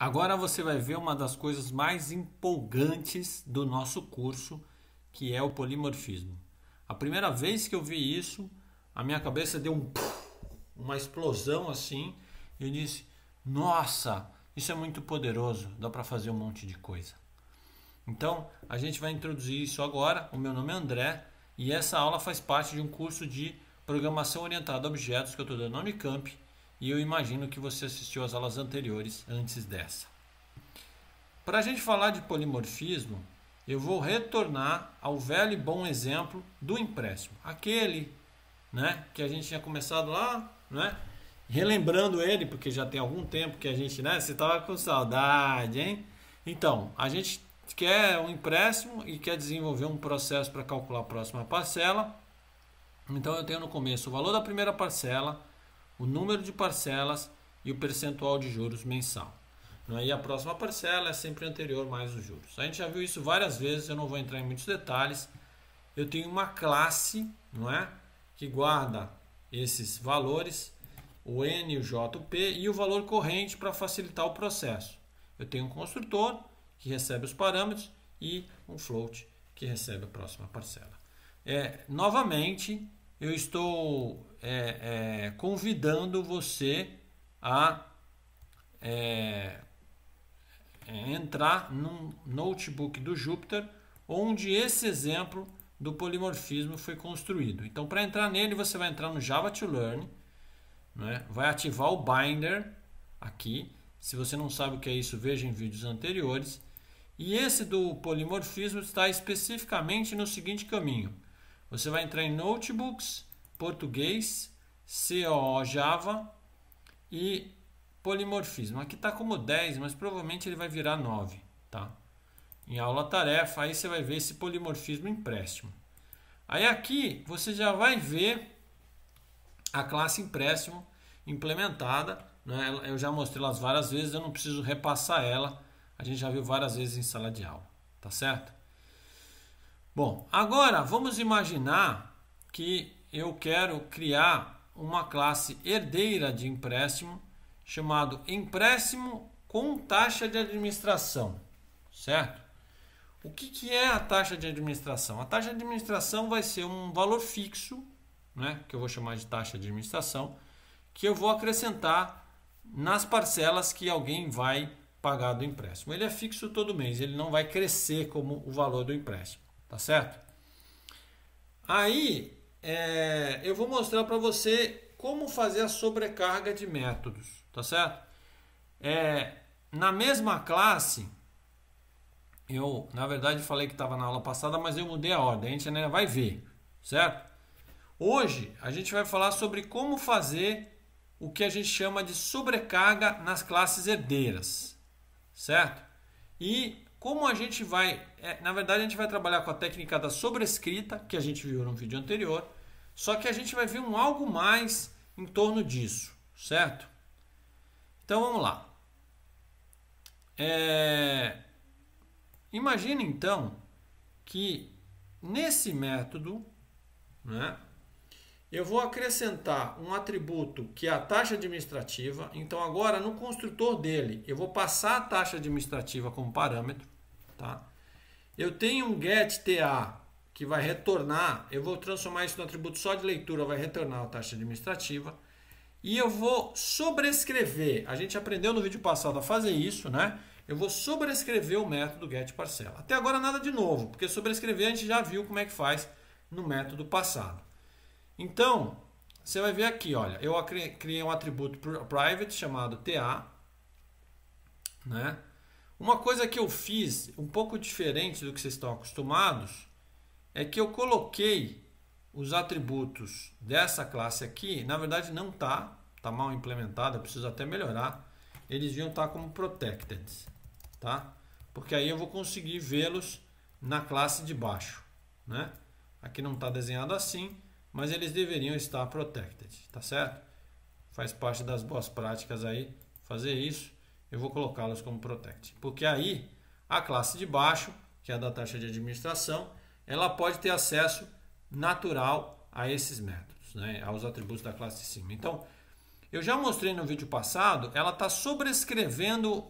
Agora você vai ver uma das coisas mais empolgantes do nosso curso, que é o polimorfismo. A primeira vez que eu vi isso, a minha cabeça deu uma explosão assim, e eu disse: nossa, isso é muito poderoso, dá para fazer um monte de coisa. Então, a gente vai introduzir isso agora. O meu nome é André e essa aula faz parte de um curso de programação orientada a objetos que eu estou dando na Unicamp, e eu imagino que você assistiu às aulas anteriores antes dessa. Para a gente falar de polimorfismo, eu vou retornar ao velho e bom exemplo do empréstimo. Aquele, né, que a gente tinha começado lá, né, relembrando ele, porque já tem algum tempo que a gente, né, você estava com saudade, hein? Então, a gente quer um empréstimo e quer desenvolver um processo para calcular a próxima parcela. Então, eu tenho no começo o valor da primeira parcela, o número de parcelas e o percentual de juros mensal. E a próxima parcela é sempre anterior mais os juros. A gente já viu isso várias vezes, eu não vou entrar em muitos detalhes. Eu tenho uma classe, não é, que guarda esses valores, o N, o J, o P e o valor corrente para facilitar o processo. Eu tenho um construtor que recebe os parâmetros e um float que recebe a próxima parcela. Novamente, eu estou convidando você a entrar num notebook do Jupyter, onde esse exemplo do polimorfismo foi construído. Então, para entrar nele, você vai entrar no Java to Learn, né? Vai ativar o Binder aqui. Se você não sabe o que é isso, veja em vídeos anteriores. E esse do polimorfismo está especificamente no seguinte caminho. Você vai entrar em Notebooks, Português, COO Java e polimorfismo. Aqui está como 10, mas provavelmente ele vai virar 9. Tá? Em aula tarefa, aí você vai ver esse polimorfismo empréstimo. Aí aqui você já vai ver a classe empréstimo implementada. Né? Eu já mostrei elas várias vezes, eu não preciso repassar ela. A gente já viu várias vezes em sala de aula. Tá certo? Bom, agora vamos imaginar que eu quero criar uma classe herdeira de empréstimo chamado empréstimo com taxa de administração, certo? O que é a taxa de administração? A taxa de administração vai ser um valor fixo, né, que eu vou chamar de taxa de administração, que eu vou acrescentar nas parcelas que alguém vai pagar do empréstimo. Ele é fixo todo mês, ele não vai crescer como o valor do empréstimo, tá certo? Aí eu vou mostrar para você como fazer a sobrecarga de métodos, tá certo? Na mesma classe, eu na verdade falei que estava na aula passada, mas eu mudei a ordem, a gente ainda vai ver, certo? Hoje a gente vai falar sobre como fazer o que a gente chama de sobrecarga nas classes herdeiras, certo? E como a gente vai, na verdade a gente vai trabalhar com a técnica da sobrescrita, que a gente viu no vídeo anterior, só que a gente vai ver algo mais em torno disso, certo? Então vamos lá. Imagine então que nesse método, né, eu vou acrescentar um atributo que é a taxa administrativa. Então agora no construtor dele eu vou passar a taxa administrativa como parâmetro. Tá? Eu tenho um getTA que vai retornar, eu vou transformar isso no atributo só de leitura, vai retornar a taxa administrativa. E eu vou sobrescrever, a gente aprendeu no vídeo passado a fazer isso, né? Eu vou sobrescrever o método getParcela. Até agora nada de novo, porque sobrescrever a gente já viu como é que faz no método passado. Então, você vai ver aqui, olha, eu criei um atributo private chamado TA, né? Uma coisa que eu fiz um pouco diferente do que vocês estão acostumados é que eu coloquei os atributos dessa classe aqui, na verdade não está mal implementada, eu preciso até melhorar. Eles deviam estar como protected, tá? Porque aí eu vou conseguir vê-los na classe de baixo, né? Aqui não está desenhado assim, mas eles deveriam estar protected, tá certo? Faz parte das boas práticas aí fazer isso. Eu vou colocá-los como protected, porque aí a classe de baixo, que é a da taxa de administração, ela pode ter acesso natural a esses métodos, né? Aos atributos da classe de cima. Então, eu já mostrei no vídeo passado, ela está sobrescrevendo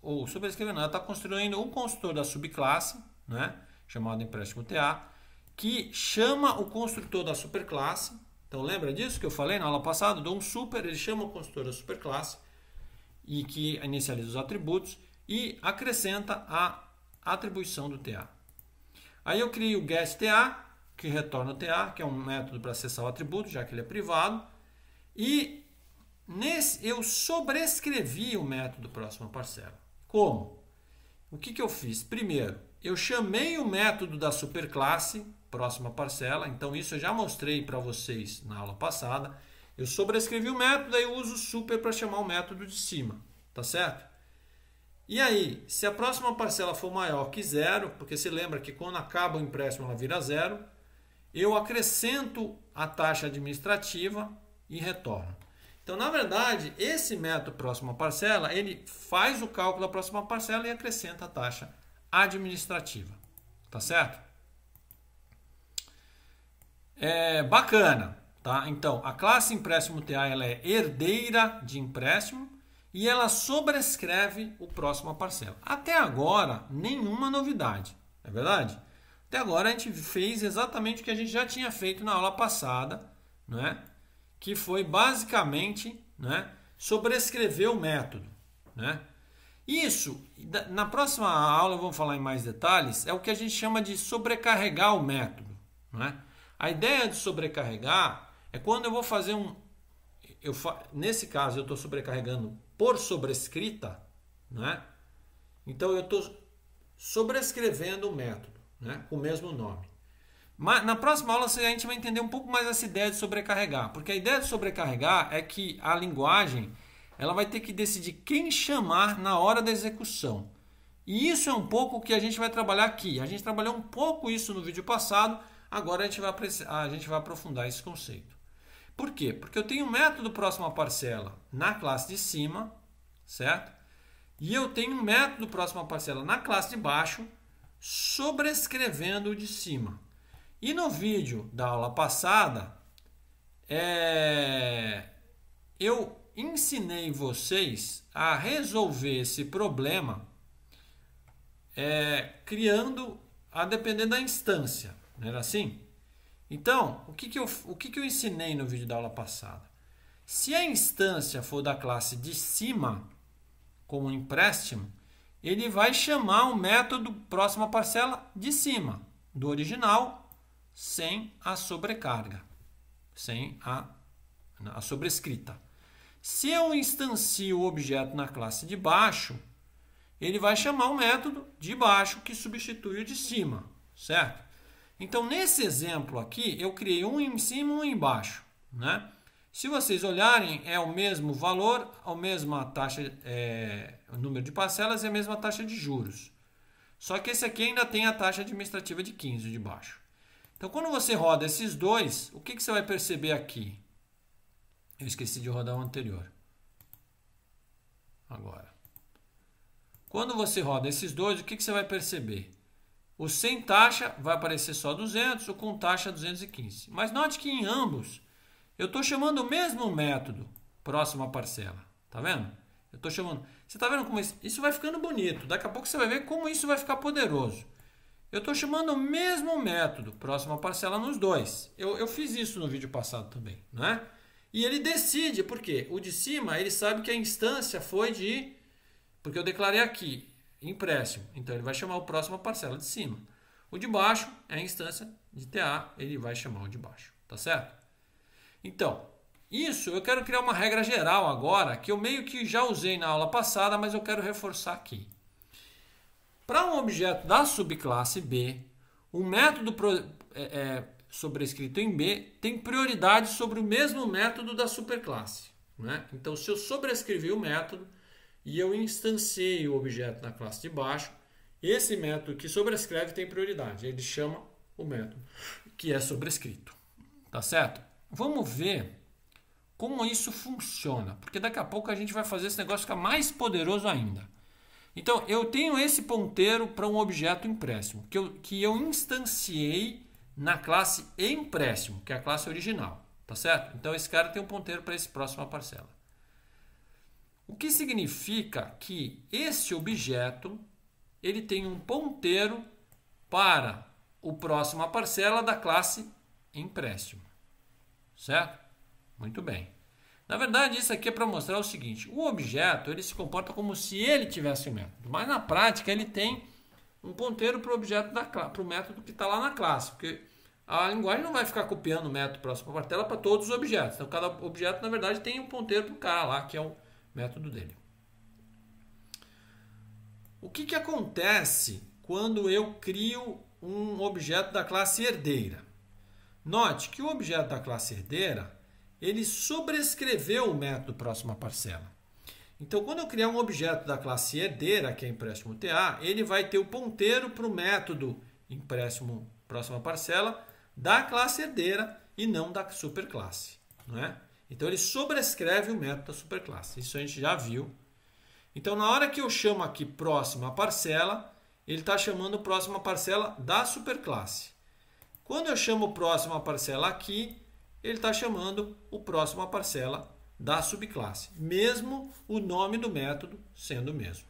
ou sobrescrever não, ela está construindo um construtor da subclasse, né, chamado empréstimo TA, que chama o construtor da superclasse. Então lembra disso que eu falei na aula passada? Dou um super, ele chama o construtor da superclasse e que inicializa os atributos e acrescenta a atribuição do TA. Aí eu crio o getTA, que retorna o TA, que é um método para acessar o atributo, já que ele é privado. E eu sobrescrevi o método próxima parcela. Como? O que eu fiz? Primeiro, eu chamei o método da superclasse próxima parcela. Então isso eu já mostrei para vocês na aula passada. Eu sobrescrevi o método, aí eu uso o super para chamar o método de cima. Tá certo? E aí, se a próxima parcela for maior que zero, porque se lembra que quando acaba o empréstimo ela vira zero, eu acrescento a taxa administrativa e retorno. Então, na verdade, esse método próxima parcela, ele faz o cálculo da próxima parcela e acrescenta a taxa administrativa. Tá certo? Bacana, tá? Então, a classe empréstimo TA ela é herdeira de empréstimo e ela sobrescreve o próxima parcela. Até agora, nenhuma novidade, não é verdade? Até agora a gente fez exatamente o que a gente já tinha feito na aula passada, não é? Que foi basicamente, né, sobrescrever o método, né? Isso, na próxima aula, vamos falar em mais detalhes, é o que a gente chama de sobrecarregar o método, né? A ideia de sobrecarregar é quando eu vou fazer nesse caso eu estou sobrecarregando por sobrescrita, né? Então eu estou sobrescrevendo o método, né, com o mesmo nome. Mas na próxima aula a gente vai entender um pouco mais essa ideia de sobrecarregar, porque a ideia de sobrecarregar é que a linguagem ela vai ter que decidir quem chamar na hora da execução. E isso é um pouco o que a gente vai trabalhar aqui. A gente trabalhou um pouco isso no vídeo passado, agora a gente vai aprofundar esse conceito. Por quê? Porque eu tenho um método próxima parcela na classe de cima, certo? E eu tenho um método próxima parcela na classe de baixo, sobrescrevendo o de cima. E no vídeo da aula passada, eu ensinei vocês a resolver esse problema criando a depender da instância. Não era assim? Então, o que eu ensinei no vídeo da aula passada? Se a instância for da classe de cima, como empréstimo, ele vai chamar o método próxima parcela de cima, do original, sem a sobrecarga, sem a sobrescrita. Se eu instancio o objeto na classe de baixo, ele vai chamar o método de baixo que substitui o de cima, certo? Então, nesse exemplo aqui, eu criei um em cima e um embaixo, né? Se vocês olharem, é o mesmo valor, a mesma taxa, o número de parcelas e a mesma taxa de juros. Só que esse aqui ainda tem a taxa administrativa de 15 de baixo. Então, quando você roda esses dois, o que você vai perceber aqui? Eu esqueci de rodar o anterior. Agora. Quando você roda esses dois, o que você vai perceber? O sem taxa vai aparecer só 200, o com taxa 215. Mas note que em ambos, eu estou chamando o mesmo método, próxima parcela. Tá vendo? Eu estou chamando. Você está vendo como isso vai ficando bonito. Daqui a pouco você vai ver como isso vai ficar poderoso. Eu estou chamando o mesmo método, próxima parcela nos dois. Eu fiz isso no vídeo passado também, né? E ele decide, por quê? O de cima, ele sabe que a instância foi de... Porque eu declarei aqui, empréstimo. Então, ele vai chamar o próxima parcela de cima. O de baixo é a instância de TA, ele vai chamar o de baixo. Tá certo? Então, isso eu quero criar uma regra geral agora, que eu meio que já usei na aula passada, mas eu quero reforçar aqui. Para um objeto da subclasse B, um método sobrescrito em B tem prioridade sobre o mesmo método da superclasse, né? Então, se eu sobrescrevi o método e eu instanciei o objeto na classe de baixo, esse método que sobrescreve tem prioridade. Ele chama o método que é sobrescrito. Tá certo? Vamos ver como isso funciona, porque daqui a pouco a gente vai fazer esse negócio ficar mais poderoso ainda. Então, eu tenho esse ponteiro para um objeto empréstimo, que eu instanciei na classe empréstimo, que é a classe original. Tá certo? Então, esse cara tem um ponteiro para essa próxima parcela. O que significa que esse objeto ele tem um ponteiro para o próxima parcela da classe empréstimo. Certo? Muito bem. Na verdade, isso aqui é para mostrar o seguinte. O objeto ele se comporta como se ele tivesse um método. Mas na prática ele tem um ponteiro para o objeto para o método que está lá na classe. Porque a linguagem não vai ficar copiando o método próxima parcela para todos os objetos. Então cada objeto na verdade tem um ponteiro para o cara lá, que é o método dele. O que acontece quando eu crio um objeto da classe herdeira? Note que o objeto da classe herdeira, ele sobrescreveu o método próxima parcela. Então, quando eu criar um objeto da classe herdeira, que é empréstimo TA, ele vai ter o ponteiro para o método empréstimo próxima parcela da classe herdeira e não da superclasse. Não é? Então, ele sobrescreve o método da superclasse. Isso a gente já viu. Então, na hora que eu chamo aqui próxima parcela, ele está chamando próxima parcela da superclasse. Quando eu chamo próxima parcela aqui, ele está chamando o próxima parcela da subclasse, mesmo o nome do método sendo o mesmo.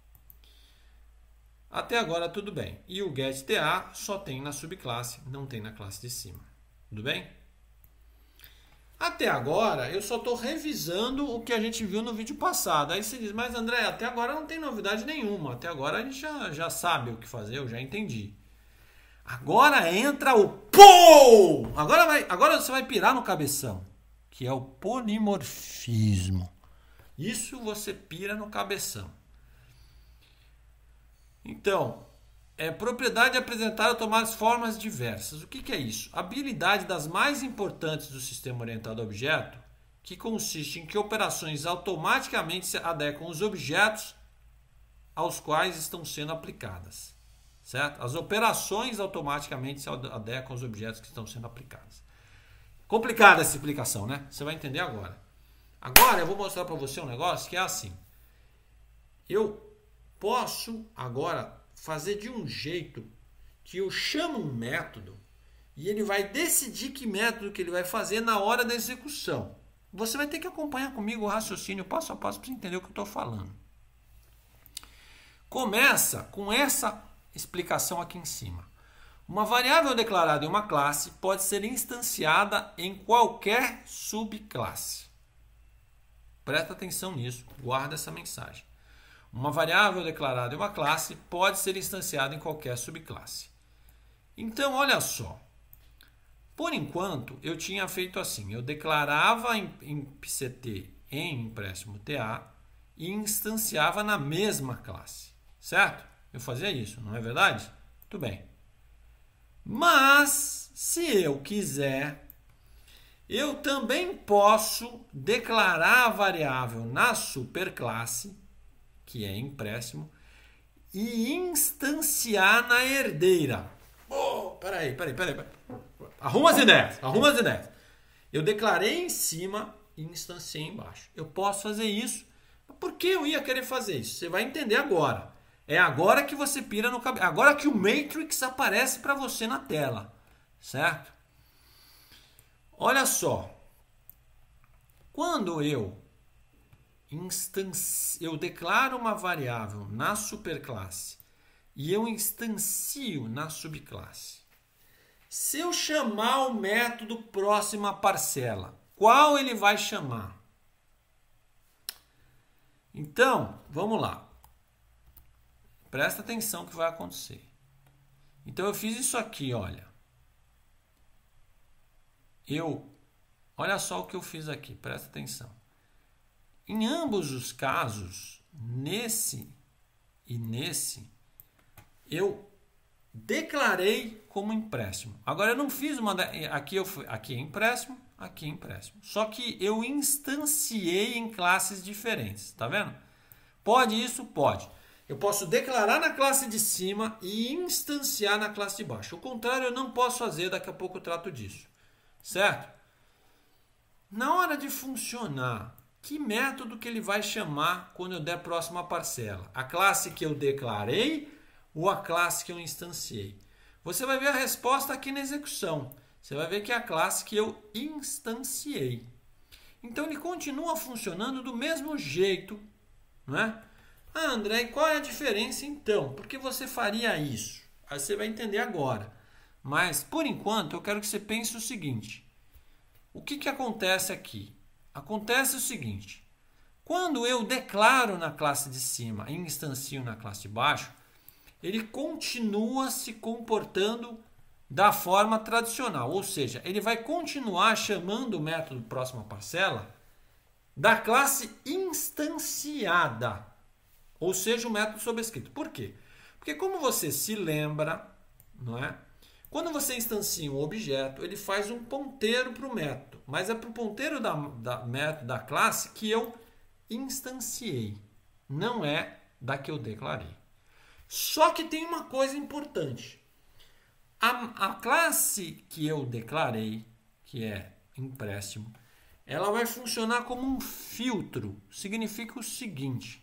Até agora tudo bem. E o getTA só tem na subclasse, não tem na classe de cima. Tudo bem? Até agora eu só estou revisando o que a gente viu no vídeo passado. Aí você diz, mas André, até agora não tem novidade nenhuma. Até agora a gente já sabe o que fazer, eu já entendi. Agora entra o POU! Agora você vai pirar no cabeção, que é o polimorfismo. Isso você pira no cabeção. Então, propriedade apresentada ou tomar formas diversas. O que é isso? Habilidade das mais importantes do sistema orientado a objeto, que consiste em que operações automaticamente se adequam aos objetos aos quais estão sendo aplicadas. Certo? As operações automaticamente se adequam aos objetos que estão sendo aplicados. Complicada essa explicação, né? Você vai entender agora. Agora eu vou mostrar para você um negócio que é assim. Eu posso agora fazer de um jeito que eu chamo um método e ele vai decidir que método que ele vai fazer na hora da execução. Você vai ter que acompanhar comigo o raciocínio passo a passo para você entender o que eu estou falando. Começa com essa explicação aqui em cima. Uma variável declarada em uma classe pode ser instanciada em qualquer subclasse. Presta atenção nisso, guarda essa mensagem. Uma variável declarada em uma classe pode ser instanciada em qualquer subclasse. Então, olha só. Por enquanto, eu tinha feito assim. Eu declarava em PCT em empréstimo TA e instanciava na mesma classe. Certo? Eu fazia isso, não é verdade? Muito bem. Mas, se eu quiser, eu também posso declarar a variável na superclasse, que é empréstimo, e instanciar na herdeira. Peraí. Arruma as ideias. Eu declarei em cima e instanciei embaixo. Eu posso fazer isso. Por que eu ia querer fazer isso? Você vai entender agora. É agora que você pira no cabelo. Agora que o Matrix aparece para você na tela. Certo? Olha só. Quando eu declaro uma variável na superclasse e eu instancio na subclasse, se eu chamar o método próxima parcela, qual ele vai chamar? Então, vamos lá. Presta atenção que vai acontecer. Então eu fiz isso aqui, olha. Olha só o que eu fiz aqui, presta atenção. Em ambos os casos, nesse e nesse, eu declarei como empréstimo. Agora eu não fiz uma aqui é empréstimo, aqui é empréstimo. Só que eu instanciei em classes diferentes, tá vendo? Pode isso? Pode. Eu posso declarar na classe de cima e instanciar na classe de baixo. O contrário eu não posso fazer, daqui a pouco eu trato disso. Certo? Na hora de funcionar, que método que ele vai chamar quando eu der próxima parcela? A classe que eu declarei ou a classe que eu instanciei? Você vai ver a resposta aqui na execução. Você vai ver que é a classe que eu instanciei. Então ele continua funcionando do mesmo jeito, não é? Ah, André, e qual é a diferença então? Por que você faria isso? Aí você vai entender agora. Mas, por enquanto, eu quero que você pense o seguinte. O que acontece aqui? Acontece o seguinte. Quando eu declaro na classe de cima e instancio na classe de baixo, ele continua se comportando da forma tradicional. Ou seja, ele vai continuar chamando o método próxima parcela da classe instanciada. Ou seja, o método sobrescrito. Por quê? Porque como você se lembra, não é? Quando você instancia um objeto, ele faz um ponteiro para o método. Mas é para o ponteiro da classe que eu instanciei. Não é da que eu declarei. Só que tem uma coisa importante. A classe que eu declarei, que é empréstimo, ela vai funcionar como um filtro. Significa o seguinte.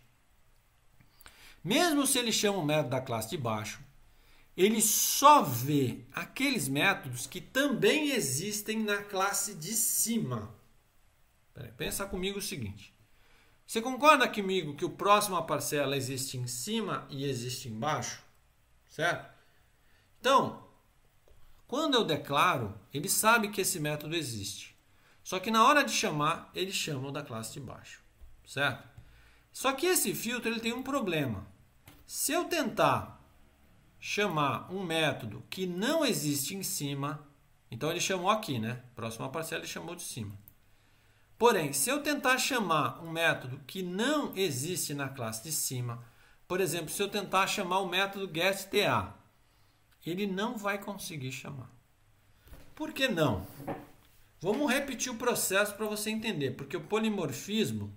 Mesmo se ele chama o método da classe de baixo, ele só vê aqueles métodos que também existem na classe de cima. Pensa comigo o seguinte. Você concorda comigo que o próxima parcela existe em cima e existe embaixo? Certo? Então, quando eu declaro, ele sabe que esse método existe. Só que na hora de chamar, ele chama o da classe de baixo. Certo? Só que esse filtro ele tem um problema. Se eu tentar chamar um método que não existe em cima, então ele chamou aqui, né? Próxima parcela ele chamou de cima. Porém, se eu tentar chamar um método que não existe na classe de cima, por exemplo, se eu tentar chamar o método getTA, ele não vai conseguir chamar. Por que não? Vamos repetir o processo para você entender, porque o polimorfismo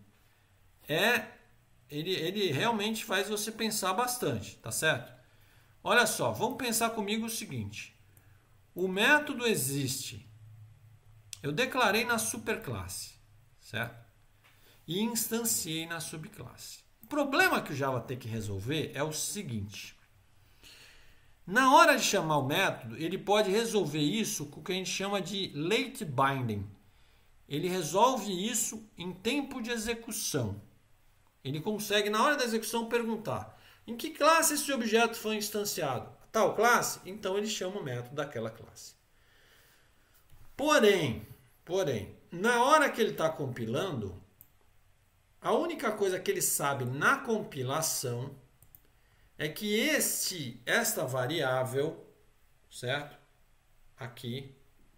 ele realmente faz você pensar bastante, tá certo? Olha só, vamos pensar comigo o seguinte. O método existe. Eu declarei na superclasse, certo? E instanciei na subclasse. O problema que o Java tem que resolver é o seguinte. Na hora de chamar o método, ele pode resolver isso com o que a gente chama de late binding. Ele resolve isso em tempo de execução. Ele consegue, na hora da execução, perguntar em que classe esse objeto foi instanciado? Tal classe? Então ele chama o método daquela classe. Porém, na hora que ele está compilando, a única coisa que ele sabe na compilação é que esta variável, certo? Aqui,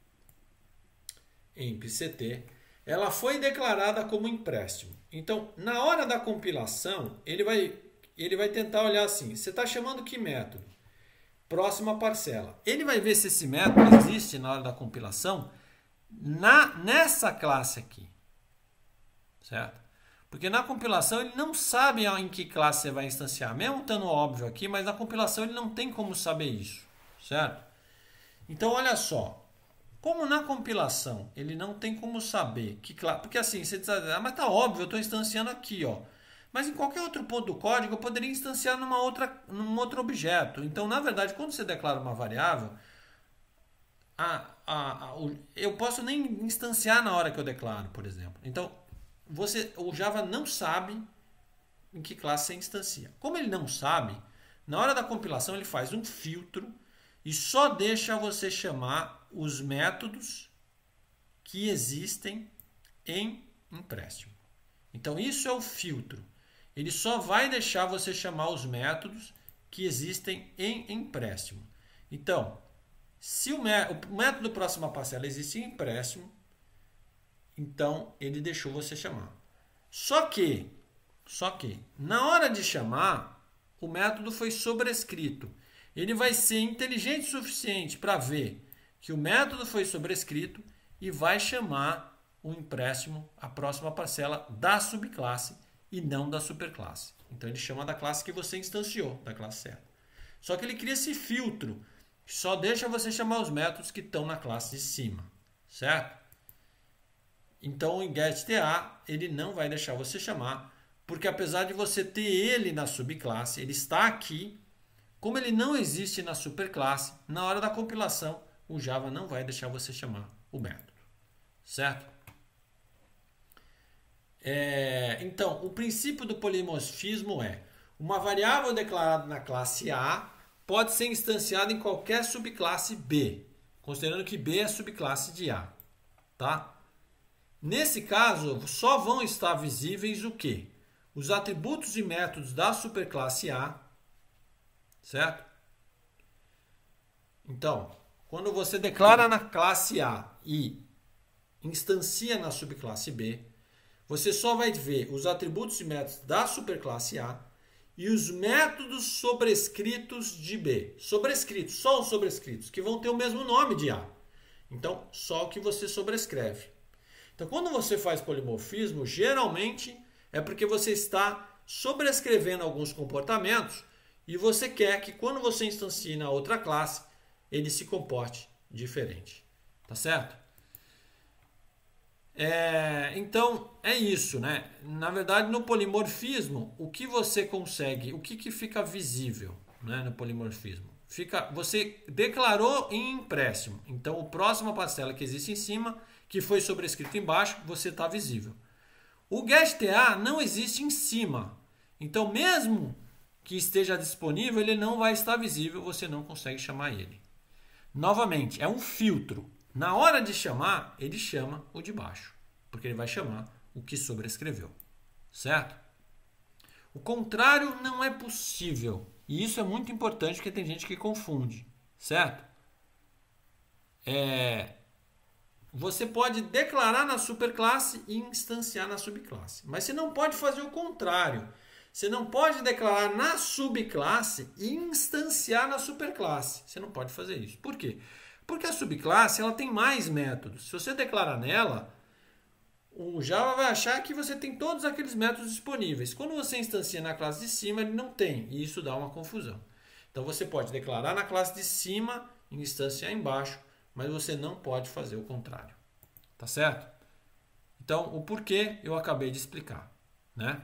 em PCT, ela foi declarada como empréstimo. Então, na hora da compilação, ele vai tentar olhar assim, você está chamando que método? Próxima parcela. Ele vai ver se esse método existe na hora da compilação nessa classe aqui, certo? Porque na compilação ele não sabe em que classe você vai instanciar, mesmo estando óbvio aqui, mas na compilação ele não tem como saber isso, certo? Então, olha só. Como na compilação ele não tem como saber que classe... Porque assim, você diz, mas tá óbvio, eu estou instanciando aqui, ó. Mas em qualquer outro ponto do código eu poderia instanciar num outro objeto. Então, na verdade, quando você declara uma variável, eu posso nem instanciar na hora que eu declaro, por exemplo. Então, o Java não sabe em que classe você instancia. Como ele não sabe, na hora da compilação ele faz um filtro e só deixa você chamar os métodos que existem em empréstimo. Então, isso é o filtro. Ele só vai deixar você chamar os métodos que existem em empréstimo. Então, se o método próxima parcela existe em empréstimo, então ele deixou você chamar. Só que, na hora de chamar, o método foi sobrescrito. Ele vai ser inteligente o suficiente para ver que o método foi sobrescrito e vai chamar o empréstimo, a próxima parcela da subclasse e não da superclasse. Então ele chama da classe que você instanciou, da classe certa. Só que ele cria esse filtro, que só deixa você chamar os métodos que estão na classe de cima, certo? Então em getTA ele não vai deixar você chamar, porque apesar de você ter ele na subclasse, ele está aqui. Como ele não existe na superclasse, na hora da compilação, o Java não vai deixar você chamar o método. Certo? Então, o princípio do polimorfismo é: uma variável declarada na classe A pode ser instanciada em qualquer subclasse B, considerando que B é subclasse de A. Tá? Nesse caso, só vão estar visíveis o quê? Os atributos e métodos da superclasse A, certo? Então, quando você declara na classe A e instancia na subclasse B, você só vai ver os atributos e métodos da superclasse A e os métodos sobrescritos de B. Sobrescritos, só os sobrescritos, que vão ter o mesmo nome de A. Então, só o que você sobrescreve. Então, quando você faz polimorfismo, geralmente é porque você está sobrescrevendo alguns comportamentos e você quer que quando você instancie na outra classe, ele se comporte diferente. Tá certo? Então, é isso, né? Na verdade, no polimorfismo, o que você consegue, o que fica visível, né, no polimorfismo? Você declarou em empréstimo. Então, o próximo parcela que existe em cima, que foi sobrescrito embaixo, você está visível. O GetTA não existe em cima. Então, mesmo que esteja disponível, ele não vai estar visível, você não consegue chamar ele. Novamente, é um filtro. Na hora de chamar, ele chama o de baixo, porque ele vai chamar o que sobrescreveu, certo? O contrário não é possível, e isso é muito importante porque tem gente que confunde, certo? Você pode declarar na superclasse e instanciar na subclasse, mas você não pode fazer o contrário. Você não pode declarar na subclasse e instanciar na superclasse. Você não pode fazer isso. Por quê? Porque a subclasse ela tem mais métodos. Se você declarar nela, o Java vai achar que você tem todos aqueles métodos disponíveis. Quando você instancia na classe de cima, ele não tem. E isso dá uma confusão. Então você pode declarar na classe de cima e instanciar embaixo, mas você não pode fazer o contrário. Tá certo? Então, o porquê eu acabei de explicar, né?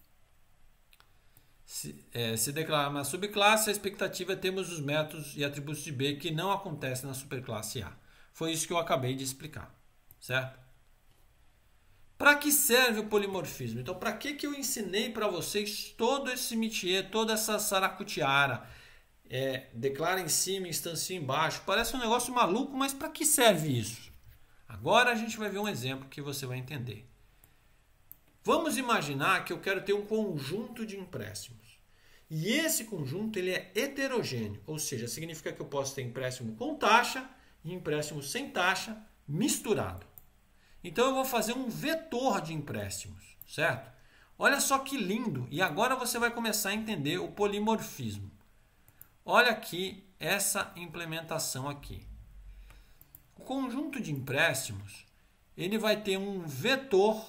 Se declarar na subclasse, a expectativa é termos os métodos e atributos de B que não acontecem na superclasse A. Foi isso que eu acabei de explicar, certo? Para que serve o polimorfismo? Então, para que eu ensinei para vocês todo esse métier, toda essa saracutiara? Declara em cima, instancia embaixo. Parece um negócio maluco, mas para que serve isso? Agora a gente vai ver um exemplo que você vai entender. Vamos imaginar que eu quero ter um conjunto de empréstimos. E esse conjunto ele é heterogêneo, ou seja, significa que eu posso ter empréstimo com taxa e empréstimo sem taxa misturado. Então eu vou fazer um vetor de empréstimos, certo? Olha só que lindo! E agora você vai começar a entender o polimorfismo. Olha aqui essa implementação aqui. O conjunto de empréstimos ele vai ter um vetor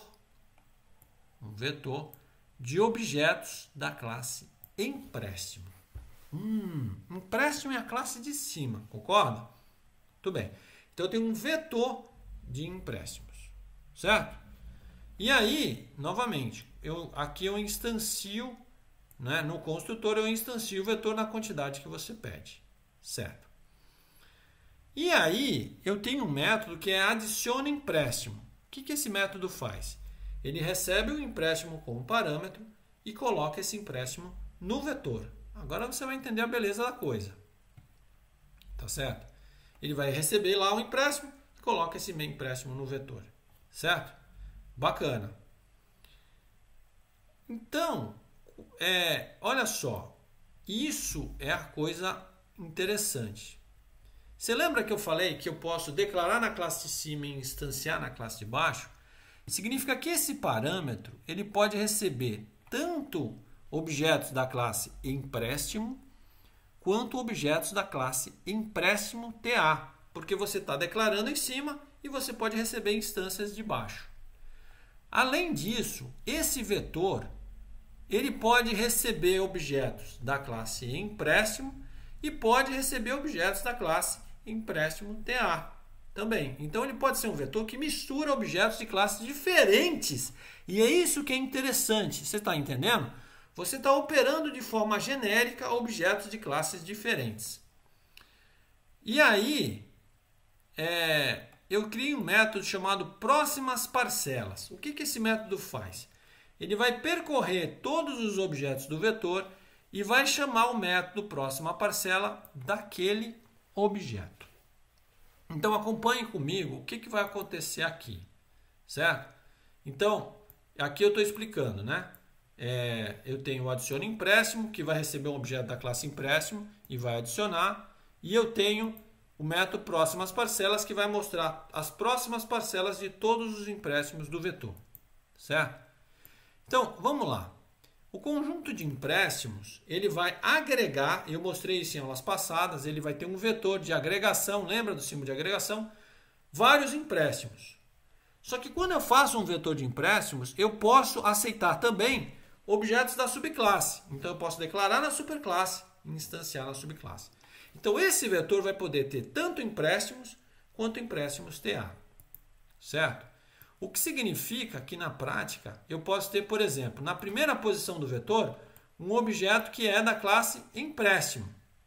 de objetos da classe empréstimo. Empréstimo é a classe de cima, concorda? Tudo bem. Então eu tenho um vetor de empréstimos, certo? E aí, novamente, aqui eu instancio, né, no construtor eu instancio o vetor na quantidade que você pede, certo? E aí eu tenho um método que é adiciona empréstimo. O que esse método faz? Ele recebe o empréstimo como parâmetro e coloca esse empréstimo no vetor. Agora você vai entender a beleza da coisa. Tá certo? Ele vai receber lá o empréstimo e coloca esse empréstimo no vetor. Certo? Bacana. Então, olha só. Isso é a coisa interessante. Você lembra que eu falei que eu posso declarar na classe de cima e instanciar na classe de baixo? Significa que esse parâmetro ele pode receber tanto objetos da classe empréstimo quanto objetos da classe empréstimo TA, porque você está declarando em cima e você pode receber instâncias de baixo. Além disso, esse vetor ele pode receber objetos da classe empréstimo e pode receber objetos da classe empréstimo TA. Também. Então ele pode ser um vetor que mistura objetos de classes diferentes. E é isso que é interessante. Você está entendendo? Você está operando de forma genérica objetos de classes diferentes. E aí, eu criei um método chamado próximas parcelas. O que esse método faz? Ele vai percorrer todos os objetos do vetor e vai chamar o método próxima parcela daquele objeto. Então acompanhe comigo o que vai acontecer aqui, certo? Então, aqui eu estou explicando, né? Eu tenho o adicione empréstimo, que vai receber um objeto da classe empréstimo e vai adicionar. E eu tenho o método próximas parcelas, que vai mostrar as próximas parcelas de todos os empréstimos do vetor, certo? Então, vamos lá. O conjunto de empréstimos, ele vai agregar, eu mostrei isso em aulas passadas, ele vai ter um vetor de agregação, lembra do símbolo de agregação? Vários empréstimos. Só que quando eu faço um vetor de empréstimos, eu posso aceitar também objetos da subclasse. Então, eu posso declarar na superclasse e instanciar na subclasse. Então, esse vetor vai poder ter tanto empréstimos quanto empréstimos TA. Certo? O que significa que, na prática, eu posso ter, por exemplo, na primeira posição do vetor, um objeto que é da classe empréstimo.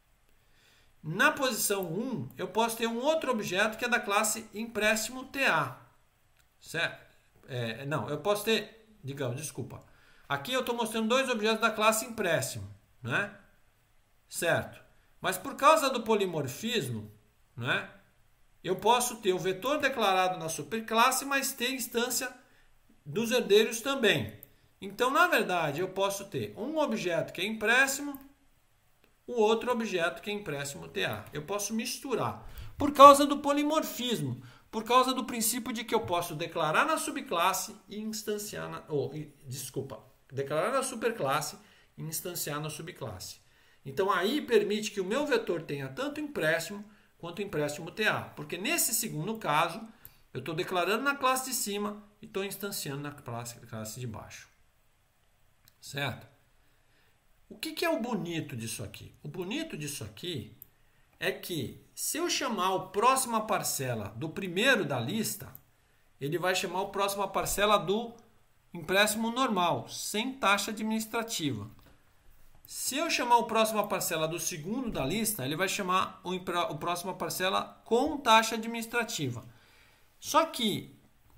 Na posição 1, eu posso ter um outro objeto que é da classe empréstimo TA. Certo? Não, eu posso ter, digamos, desculpa. Aqui eu estou mostrando dois objetos da classe empréstimo, né? Certo? Mas por causa do polimorfismo, né, eu posso ter o vetor declarado na superclasse, mas ter instância dos herdeiros também. Então, na verdade, eu posso ter um objeto que é empréstimo, o outro objeto que é empréstimo TA. Eu posso misturar. Por causa do polimorfismo, por causa do princípio de que eu posso declarar na subclasse e instanciar na... declarar na superclasse e instanciar na subclasse. Então, aí permite que o meu vetor tenha tanto empréstimo quanto empréstimo TA. Porque nesse segundo caso, eu estou declarando na classe de cima e estou instanciando na classe de baixo. Certo? O que é o bonito disso aqui? O bonito disso aqui é que, se eu chamar o próxima parcela do primeiro da lista, ele vai chamar o próxima parcela do empréstimo normal, sem taxa administrativa. Se eu chamar o próxima parcela do segundo da lista, ele vai chamar o próxima parcela com taxa administrativa. Só que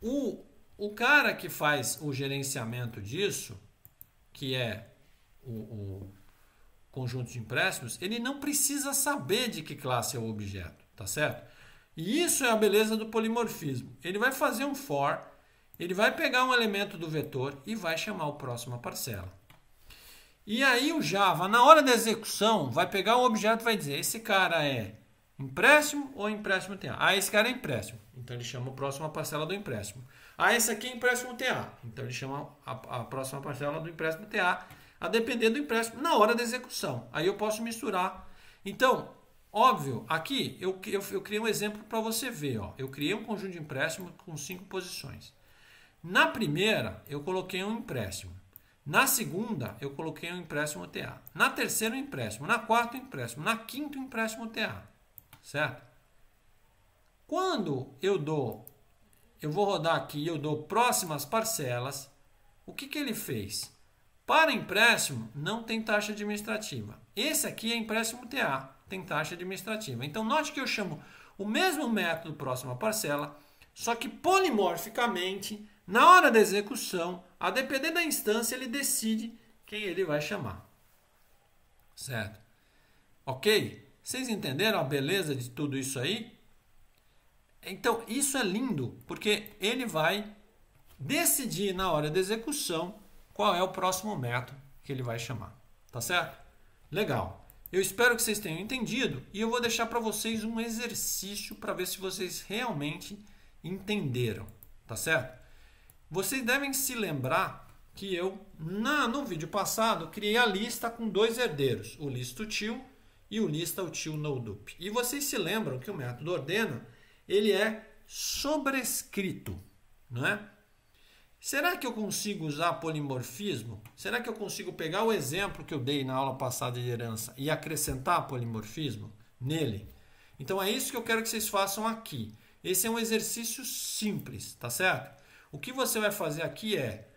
o cara que faz o gerenciamento disso, que é o conjunto de empréstimos, ele não precisa saber de que classe é o objeto, tá certo? E isso é a beleza do polimorfismo. Ele vai fazer um for, ele vai pegar um elemento do vetor e vai chamar o próxima parcela. E aí o Java, na hora da execução, vai pegar o objeto e vai dizer, esse cara é empréstimo ou empréstimo TA? Ah, esse cara é empréstimo. Então ele chama a próxima parcela do empréstimo. Ah, esse aqui é empréstimo TA. Então ele chama a próxima parcela do empréstimo TA, a depender do empréstimo, na hora da execução. Aí eu posso misturar. Então, óbvio, aqui eu criei um exemplo para você ver. Ó. Eu criei um conjunto de empréstimo com 5 posições. Na primeira, eu coloquei um empréstimo. Na segunda, eu coloquei um empréstimo TA. Na terceira, um empréstimo. Na quarta, um empréstimo. Na quinta, um empréstimo TA. Certo? Quando eu vou rodar aqui e eu dou próximas parcelas, o que ele fez? Para empréstimo, não tem taxa administrativa. Esse aqui é empréstimo TA, tem taxa administrativa. Então, note que eu chamo o mesmo método próxima parcela, só que polimorficamente, na hora da execução, a depender da instância, ele decide quem ele vai chamar. Certo? Ok? Vocês entenderam a beleza de tudo isso aí? Então, isso é lindo, porque ele vai decidir na hora da execução qual é o próximo método que ele vai chamar. Tá certo? Legal. Eu espero que vocês tenham entendido e eu vou deixar para vocês um exercício para ver se vocês realmente entenderam. Tá certo? Vocês devem se lembrar que eu, no vídeo passado, criei a lista com 2 herdeiros, o list2til e o list2til nodup. E vocês se lembram que o método ordena, ele é sobrescrito, não é? Será que eu consigo usar polimorfismo? Será que eu consigo pegar o exemplo que eu dei na aula passada de herança e acrescentar polimorfismo nele? Então é isso que eu quero que vocês façam aqui. Esse é um exercício simples, tá certo? O que você vai fazer aqui é,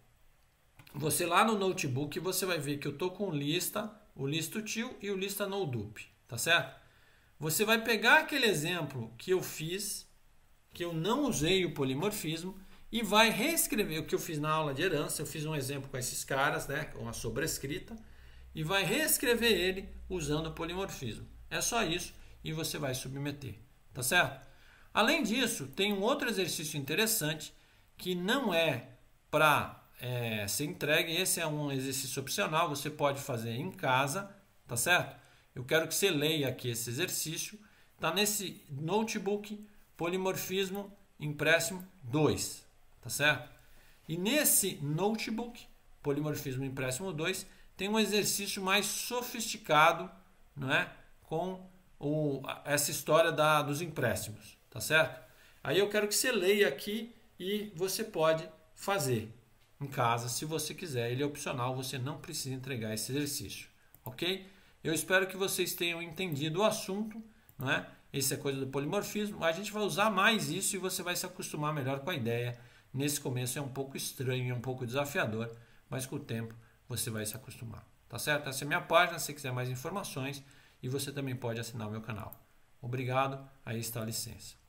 você lá no notebook, você vai ver que eu estou com lista, o list2til e o lista nodup, tá certo? Você vai pegar aquele exemplo que eu fiz, que eu não usei o polimorfismo e vai reescrever o que eu fiz na aula de herança. Eu fiz um exemplo com esses caras, né, com a sobrescrita, e vai reescrever ele usando o polimorfismo. É só isso e você vai submeter, tá certo? Além disso, tem um outro exercício interessante que não é para ser entregue. Esse é um exercício opcional, você pode fazer em casa, tá certo? Eu quero que você leia aqui esse exercício. Está nesse notebook Polimorfismo Empréstimo 2, tá certo? E nesse notebook Polimorfismo Empréstimo 2 tem um exercício mais sofisticado, não é? Com essa história dos empréstimos, tá certo? Aí eu quero que você leia aqui e você pode fazer em casa se você quiser. Ele é opcional, você não precisa entregar esse exercício, ok? Eu espero que vocês tenham entendido o assunto, não é? Essa é coisa do polimorfismo. A gente vai usar mais isso e você vai se acostumar melhor com a ideia. Nesse começo é um pouco estranho, é um pouco desafiador, mas com o tempo você vai se acostumar, tá certo? Essa é a minha página, se você quiser mais informações, e você também pode assinar o meu canal. Obrigado, aí está a licença.